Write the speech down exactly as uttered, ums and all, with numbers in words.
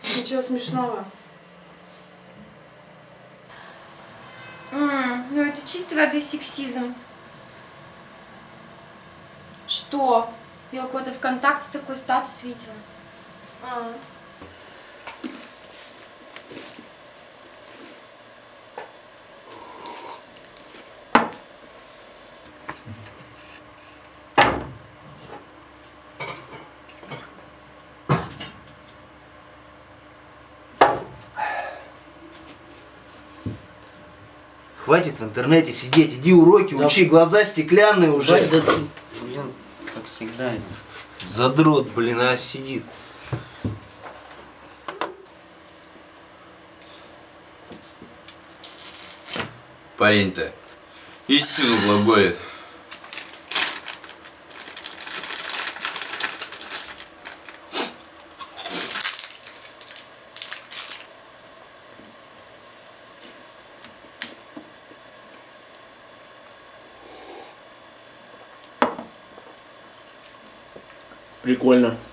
Ничего смешного. М, ну это чистой воды сексизм. Что? Я у кого-то ВКонтакте такой статус видела. А. Хватит в интернете сидеть, иди уроки, да. Учи, глаза стеклянные уже. Хватит, да ты, блин, как всегда. Задрот, блин, а сидит. Парень-то истину глаголит. Прикольно.